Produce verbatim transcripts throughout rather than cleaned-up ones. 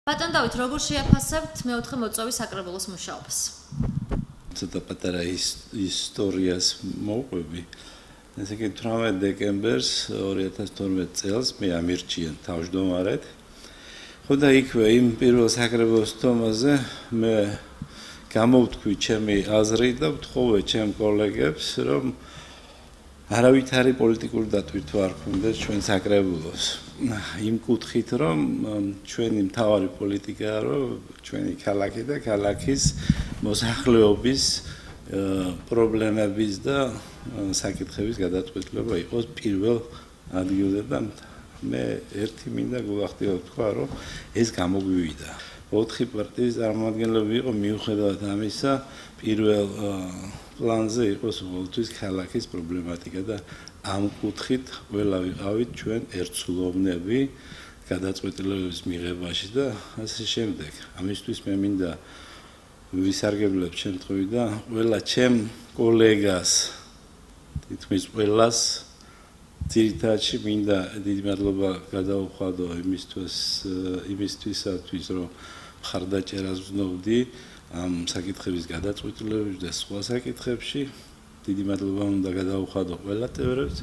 Ბატონ დავით, როგორ შეაფასებთ მეოთხე მოწვევის საკრებულოს მუშაობას? ცოტა პატარა ისტორიას მოვყვები. ესე იგი თვრამეტ დეკემბერს ორი ათას თორმეტ წელს მე ამირჩიენ თავმჯდომარედ. ხო და იქვე იმ პირველ საკრებულოს თომაზე მე გამოვთქვი ჩემი აზრი და ვთხოვე ჩემ კოლეგებს, რომ არავითარი პოლიტიკური დატვირთვა არ ქონდეს ჩვენ საკრებულოს. იმ კუთხით, რომ ჩვენი მთავარი პოლიტიკაა, რომ ჩვენი ქალაქი და ქალაქის მოსახლეობის პრობლემების და საკითხების გადაწყვეტილება იყოს პირველ ადგილზე და მე ერთი მინდა გულახდილად ვთქვა, რომ ეს გამოგვივიდა. ოთხი პარტიის წარმომადგენლები იყო, მიუხედავად ამისა, პირველ პლანზე იყოს ყოველთვის ქალაქის პრობლემატიკა და ამ კუთხით ყველა ვიყავით ჩვენ ერთსულოვნები გადაწყვეტილებების მიღებაში და ასე შემდეგ. ამისთვის მე მინდა ვისარგებლებ შემთხვევით და ყველა ჩემ კოლეგას თითქმის ყველას ძირითადში მინდა დიდი მადლობა გადავუხადო იმისთვის იმისთვისაც რომ მხარდაჭერას ვზნობდი ამ საკითხების გადაწყვეტილებებში და სხვა საკითხებში. დიდი მადლობა უნდა გადავუხადო ყველა წევრებს.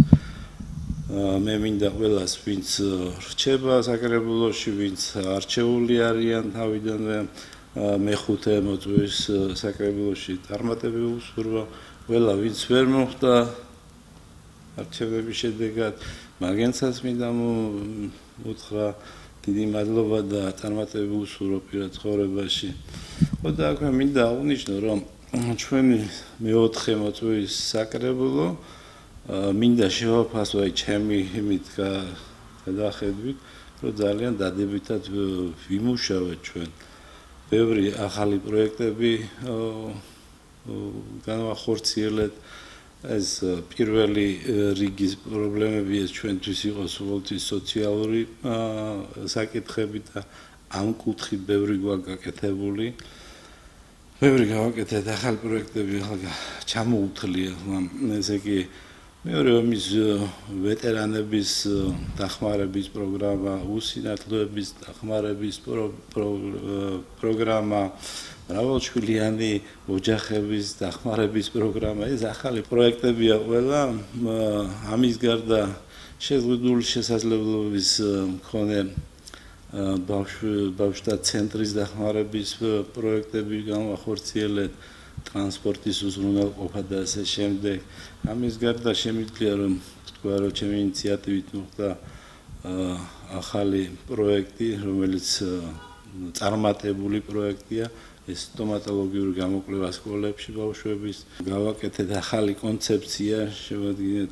მე მინდა ყველას, ვინც რჩება საკრებულოში, ვინც არჩეული არიან თავიდანვე მეხუთე მოწვევის საკრებულოში წარმატები უსურვა, ყველა ვინც ვერ მოხვდა არჩევნების შედეგად, მაგენცაც მინდა უთხრა დიდი მადლობა და წარმატები უსურვო პირად ცხოვრებაში. ხო და აქვე მინდა აღნიშნო, რომ ჩვენი მეოთხე მოწვევის საკრებულო მინდა შევაფასო აი ჩემი იმით გადახედვით, რომ ძალიან დადებითად ვიმუშავეთ ჩვენ. ბევრი ახალი პროექტები განვახორციელეთ. ეს პირველი რიგის პრობლემები ეს ჩვენთვის იყოს უოლთის სოციალური საკითხები და ამ კუთხით ბევრი გვაქვს გაკეთებული. ბევრი გავაკეთეთ ახალი პროექტები, ახლა ჩამოუთლია, ესე იგი მეორე ომის ვეტერანების დახმარების პროგრამა, უსინათლოების დახმარების პროგრამა, მრავალშვილიანი ოჯახების დახმარების პროგრამა, ეს ახალი პროექტებია ყველა. ამის გარდა შეზღუდული შესაძლებლობის მქონე ბავშვთა ცენტრის დახმარების პროექტები განვახორციელეთ, ტრანსპორტის უზრუნველყოფა და ასე შემდეგ. ამის გარდა შემიძლია რომ თქვა, რომ ჩემი ინიციატივით მოხდა ახალი პროექტი, რომელიც წარმატებული პროექტია, ეს სტომატოლოგიური გამოკვლევა სკოლებში ბავშვების. გავაკეთეთ ახალი კონცეფცია, შევადგინეთ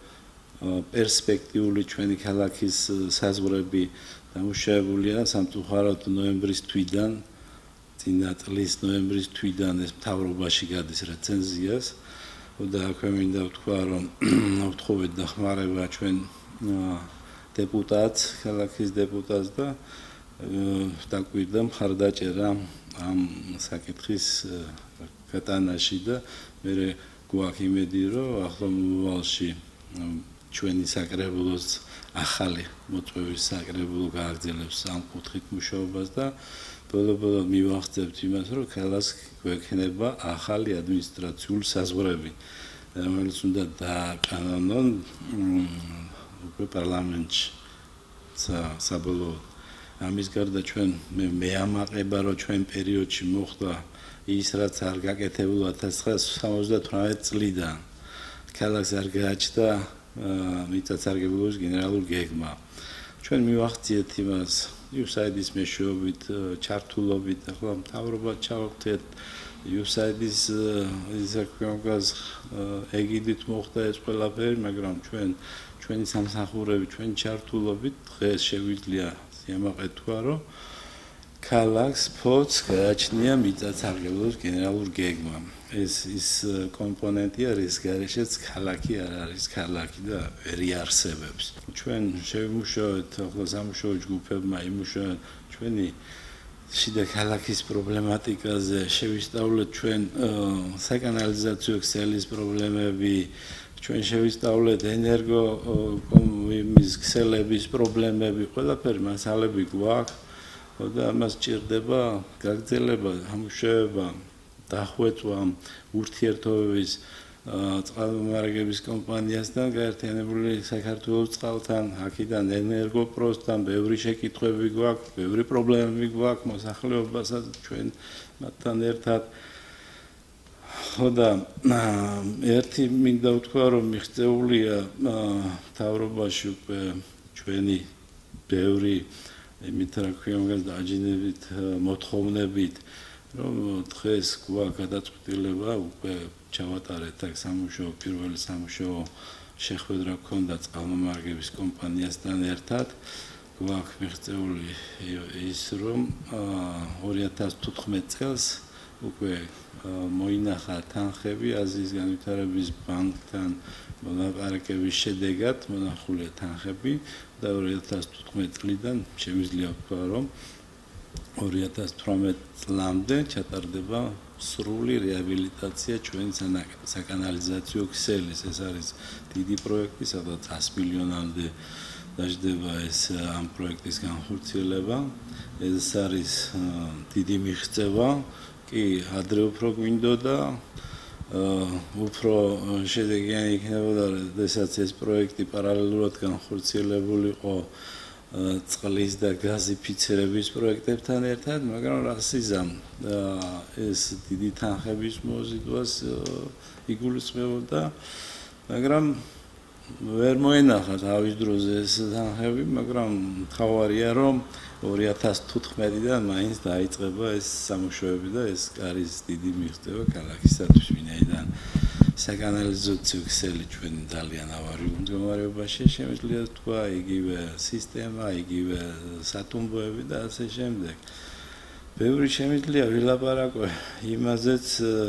პერსპექტიული ჩვენი ქალაქის საზღვრები დამუშავებულია სამწუხაროდ ნოემბრის თვიდან, წინა წლის ნოემბრის თვიდან ეს მთავრობაში გადის რეცენზიას. და აქვე მინდა ვთქვა, რომ ვთხოვეთ დახმარება ჩვენ დეპუტატს, ქალაქის დეპუტატს და დაგვირდა მხარდაჭერა ამ საკითხის გატანაში და მე გვაქვს იმედი, რომ ახლო მომავალში ჩვენი საკრებულოს ახალი მოწვევის საკრებულო გააგრძელებს ამ კუთხით მუშაობას და ბოლო-ბოლო მივახცევთ იმას, რომ ქალაქს გვექნება ახალი ადმინისტრაციული საზღვრები, რომელიც უნდა დააკანონონ უკვე პარლამენტში საბოლოოდ. ამის გარდა ჩვენ მე ამაყება, რომ ჩვენ პერიოდში მოხდა ის, რაც არ გაკეთებულა ათას ცხრაასი სამოცდათვრამეტ წლიდან. ქალაქს არ გააჩნდა მიწათსარგებლობის გენერალური გეგმა. ჩვენ მივახციეთ იმას იუსაიდის მეშვეობით, ჩართულობით, ახლა მთავრობა ჩავხდეთ იუსაიდის ისაკომგას ეგიდით მოხდა ეს ყველაფერი, მაგრამ ჩვენ ჩვენი სამსახურები, ჩვენი ჩართულობით დღეს შეგვიძლია სიამაყე თქვა, რომ ქალაქს ფოც გააჩნია მიწათსარგებლობის გენერალური გეგმა. ეს ის კომპონენტია, რის გარეშეც ქალაქი არ არის ქალაქი და ვერ იარსებებს. ჩვენ შევიმუშავეთ, ახლა სამუშაო ჯგუფებმა იმუშავეთ ჩვენი შიდა ქალაქის პრობლემატიკაზე, შევისწავლეთ ჩვენ საკანალიზაციო ქსელის პრობლემები, ჩვენ შევისწავლეთ ენერგო იმის ქსელების პრობლემები, ყველაფერი მასალები გვაქვს. და ამას ჭირდება გაგრძელება, ამუშავება, დახვეწვა ურთიერთობების წყალმომარაგების კომპანიასთან გაერთიანებული საქართველოს წყალთან, აქედან ენერგოპროსთან, ბევრი შეკითხვები გვაქვს, ბევრი პრობლემები გვაქვს მოსახლეობასაც ჩვენ მათთან ერთად. ხო და ერთი მინდა ვთქვა, რომ მიღწეულია მთავრობაში უკვე ჩვენი ბევრი იმით რა ქვია, დაჯინებით, მოთხოვნებით, რომ დღეს გვაქვს გადაწყვეტილება უკვე ჩავატარეთ აქ სამუშაო, პირველი სამუშაო შეხვედრა გქონდა წყალმომარაგების კომპანიასთან ერთად. გვაქვს მიღწეული ის, რომ ორი ათას თოთხმეტ წელს უკვე მოინახა თანხები აზიის განვითარების ბანკთან მოლაპარაკების შედეგად მონახულია თანხები და ორი ათას თოთხმეტ წლიდან შემიძლია ვთქვა, რომ ორი ათას თვრამეტ წლამდე ჩატარდება სრული რეაბილიტაცია ჩვენ საკანალიზაციო ქსელის. ეს არის დიდი პროექტი, სადაც ას მილიონამდე დაждდება ეს ამ პროექტის განხორციელება. ეს არის დიდი მიღწევა. კი, ადრე უფრო გვინდოდა, უფრო შედეგიანი იქნებოდა, როდესაც ეს პროექტი პარალელურად განხორციელებული იყო წყლის და გაზიფიცირების პროექტებთან ერთად, მაგრამ რასიზამ ეს დიდი თანხების მოზიდვას იგულისხმებოდა, მაგრამ ვერ მოენახა თავის დროზე ეს თანხები, მაგრამ თავარია, რომ ორი ათას თოთხმეტიდან მაინც დაიწყება ეს სამუშაოები და ეს არის დიდი მიღწევა ქალაქისათვის, ვინაიდან საკანალიზაციო ქსელი ჩვენ ძალიან ავარიულ მდგომარეობაში შემიძლია თქვა, იგივე სისტემა, იგივე სათუმბოები და ასე შემდეგ. ბევრი შემიძლია ვილაპარაკო იმაზეც,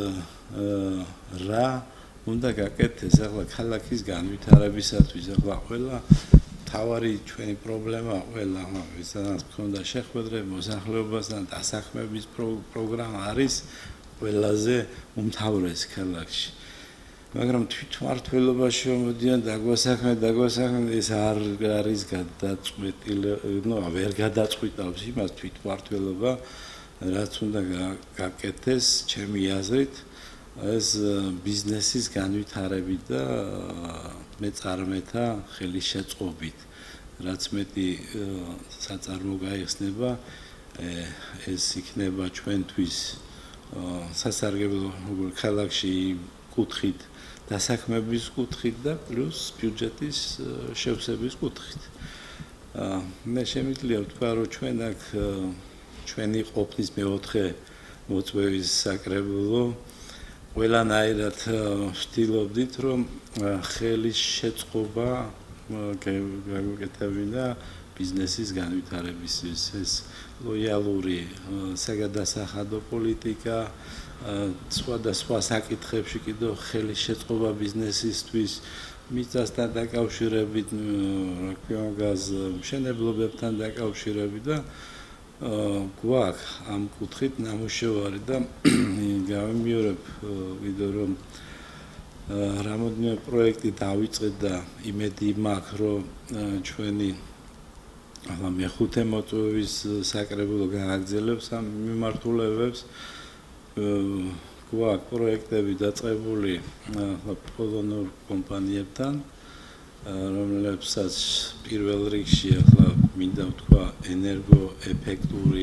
რა უნდა გაკეთდეს ახლა ქალაქის განვითარებისათვის. ახლა ყველა თავარი ჩვენი პრობლემა ყველა ვისაც გქონდა შეხვედრები მოსახლეობასთან დასაქმების პროგრამა არის ყველაზე უმთავრესი ქალაქში. მაგრამ თვითმმართველობაში მომდიან დაგვასაქმე, დაგვასაქმე ეს არ არის გადაწყვეტილი, ნუ ვერ გადაწყვეტავს იმას თვითმმართველობა, რაც უნდა გაკეთდეს ჩემი აზრით, ეს ბიზნესის განვითარებით და მეწარმეთა ხელისშეწყობით. რაც მეტი საწარმო გაიხსნება, ეს იქნება ჩვენთვის სასარგებლო როგორ ქალაქში კუთხით, დასაქმების კუთხით და პლუს ბიუჯეტის შევსების კუთხით. მე შემიძლია ვთქვა, რომ ჩვენ აქ ჩვენი ყოფნის მეოთხე მოწვევის საკრებულო ყველანაირად ვთილობდით, რომ ხელის შეწყობა გაგუკეთებინა ბიზნესის განვითარებისთვის. ეს ლოიალური საგადასახადო პოლიტიკა, სხვადასხვა საკითხებში კიდევ ხელის შეწყობა ბიზნესისთვის, მიწასთან დაკავშირებით, რა ქვია, გაზ მშენებლობებთან დაკავშირებით და გვაქვს ამ კუთხით ნამუშევარი და გავიმეორებ კიდევ რომ რამოდენიმე პროექტი დავიწყეთ და იმედი მაქვს, რომ ჩვენი ახლა მეხუთე მოწვევის საკრებულო გააგრძელებს ამ მიმართულებებს. გვაქვს პროექტები დაწყებული ახლა პოლონურ კომპანიებთან, რომლებსაც პირველ რიგში ახლა მინდა ვთქვა ენერგოეფექტური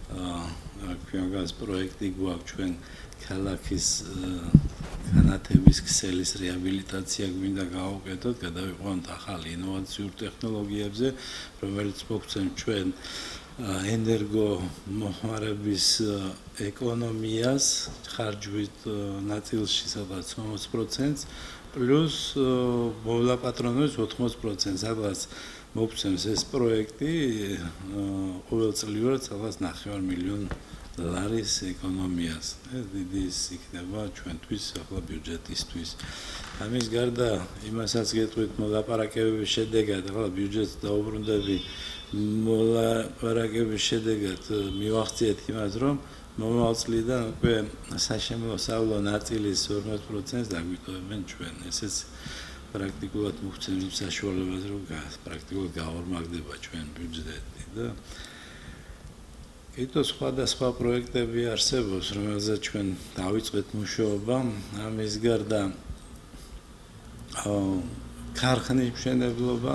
გაზ პროექტი გვაქვს ჩვენ ქალაქის განათების ქსელის რეაბილიტაცია გვინდა გავუკეთოთ, გადავიყვანოთ ახალი ინოვაციურ ტექნოლოგიებზე, რომელიც მოგცემ ჩვენ ენერგომოხმარების ეკონომიას ხარჯვით ნაწილში სადაც ოცდაოთხ პროცენტს პლუს მოლაპატრონებს ოთხმოცდ პროცენტს, სადაც მოგცემს ეს პროექტი ყოველწლიურად სადაც ნახევარ მილიონ ლარის ეკონომიას. ეს დიდი იქნება ჩვენთვის ახლა ბიუჯეტისთვის. ამის გარდა იმასაც გეტყვით მოლაპარაკებების შედეგად, ახლა ბიუჯეტს დაუბრუნდები, მოლაპარაკების შედეგად მივახციეთ იმას, რომ მომავალ წლიდან უკვე საშემოსავლო ნაწილის ორმოცდ პროცენტს დაგვიტოვებენ ჩვენ. ესეც პრაქტიკულად მოგცემს იმ საშუალებას, რომ პრაქტიკულად გაორმაგდება ჩვენ ბიუჯეტი და კიდევ სხვადასხვა პროექტები არსებობს, რომელზეც ჩვენ დავიწყეთ მუშაობა. ამის გარდა ქარხნის მშენებლობა,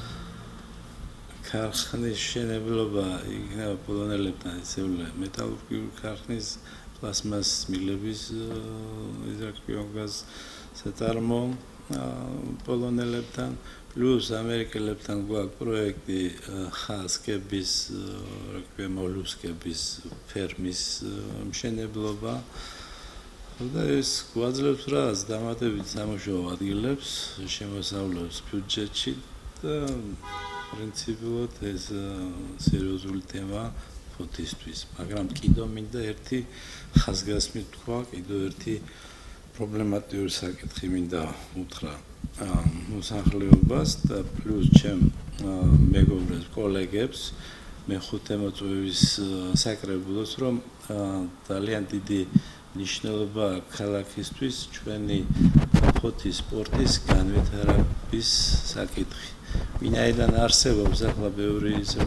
ქარხნის მშენებლობა იქნება პოლონელებთან ისეული მეტალურგიული ქარხნის პლასმასის მილების იზრაელგაზ საწარმო პოლონელებთან plus ამერიკელებთან გვაქვს პროექტი ხასკების, რა ქვია, მოლუსკების ფერმის მშენებლობა. და ეს გვაძლევს რას დამატებით სამუშაო ადგილებს, შემოსავლებს ბიუჯეტში და პრინციპულად ეს სერიოზული თემა ფოთისთვის. მაგრამ კიდევ მინდა ერთი ხაზგასმით თქვა, კიდევ ერთი პრობლემატიური საკითხი მინდა უთხრა მოსახლეობას და პლუს ჩემ მეგობრებს, კოლეგებს, მეხუთე მოწვევის საკრებულოს, რომ ძალიან დიდი ნიშნულობა ქალაქისთვის ჩვენი ფოთის სპორტის განვითარების საკითხი. ვინაიდან არსებობს ახლა ბევრი ისე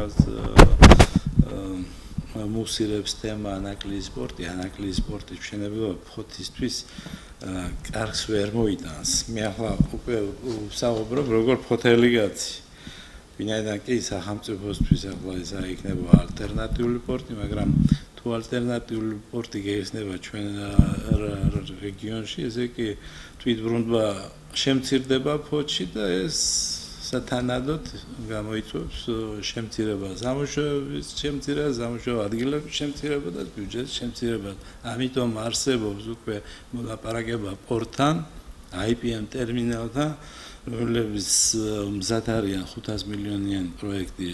მუსირებს თემა ანაკლიის სპორტი, ანაკლიის სპორტის მშენებლობა ფოთისთვის კარგს ვერ მოიტანს. მე ახლა უკვე ვსაუბრობ როგორ ფოთელი კაცი. ვინაიდან კი სახელმწიფოსთვის ახლა ეს იქნება ალტერნატიული სპორტი, მაგრამ თუ ალტერნატიული სპორტი გაიხსნება ჩვენ რეგიონში, ესე კი თვითბრუნვა შემცირდება ფოთში და ეს სათანადოდ გამოიწვევს შემცირებას, სამუშაოების შემცირებას, სამუშაო ადგილების შემცირებას და ბიუჯეტის შემცირებას. ამიტომ არსებობს უკვე მოლაპარაკება პორტთან, აი პი ემ ტერმინალთან, რომლებიც მზად არიან ხუთას მილიონიანი პროექტი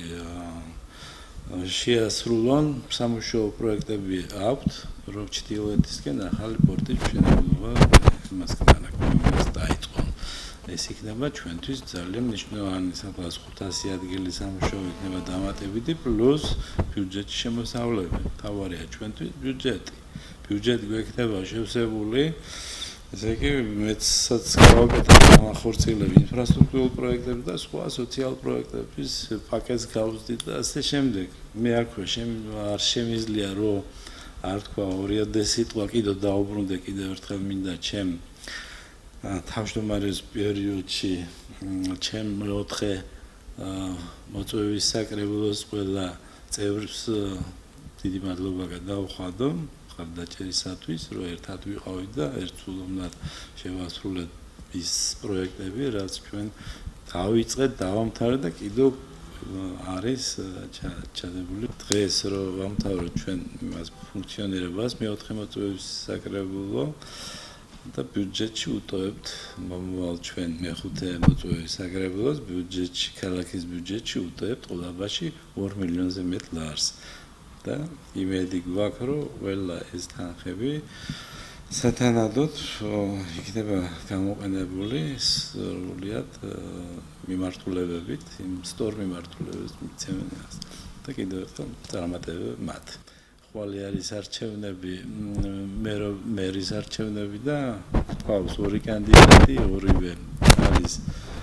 შეასრულონ, სამუშაო პროექტები აქვთ, რომ ჩრდილოეთისკენ ახალი პორტის მშენებლობა იმასკენ დაიწყო. ეს იქნება ჩვენთვის ძალიან მნიშვნელოვანი, სადღაც ხუთასი ადგილის სამუშაო იქნება დამატებითი, პლუს ბიუჯეტის შემოსავლები. თავარია ჩვენთვის ბიუჯეტი. ბიუჯეტი გვექნება შევსებული, ესე იგი მეცაც გავაკეთებ განახორციელებ ინფრასტრუქტურულ პროექტებს და სხვა სოციალურ პროექტების პაკეტს გავზდით და ასე შემდეგ. მე აქვე არ შემიძლია რომ არ თქვა ორი სიტყვა კიდევ დაუბრუნდე კიდევ ერთხელ მინდა ჩემ თავმჯდომარის პერიოდში ჩემ მეოთხე მოწვევის საკრებულოს ყველა წევრს დიდი მადლობა გადავხადო ხარდაჭერისათვის, რომ ერთად ვიყავით და ერთსულოვნად შევასრულეთ ის პროექტები, რაც ჩვენ დავიწყეთ, დავამთავრეთ და კიდევ არის ჩადებული. დღეს რომ ვამთავროთ ჩვენ იმას ფუნქციონირებას, მეოთხე მოწვევის საკრებულო და ბიუჯეტში უტოვებთ მომავალ ჩვენ მეხუთე მოწვევის საკრებულოს ბიუჯეტში, ქალაქის ბიუჯეტში უტოვებთ ყოლაბაში ორ მილიონზე მეტ ლარს. და იმედი გვაქვს, რომ ყველა ეს თანხები სათანადოდ იქნება გამოყენებული სრულიად მიმართულებებით, იმ სწორ მიმართულებებს მიცემენ და კიდევ ერთხელ წარმატებები მათ. ხვალე არის არჩევნები, მერის არჩევნები და ყავს ორი კანდიდატი, ორივე არის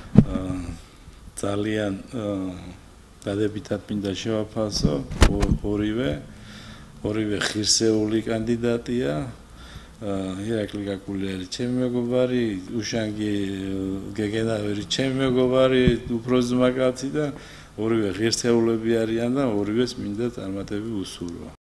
ძალიან დადებითად მინდა შევაფასო, ორივე ორივე ღირსეული კანდიდატია. ირაკლი გაკული არის ჩემი მეგობარი, უშანგი გეგენავერი ჩემი მეგობარი, უფრო ძმა კაცი და ორივე ღირსეულები არიან და ორივეს მინდა წარმატები უსურვა.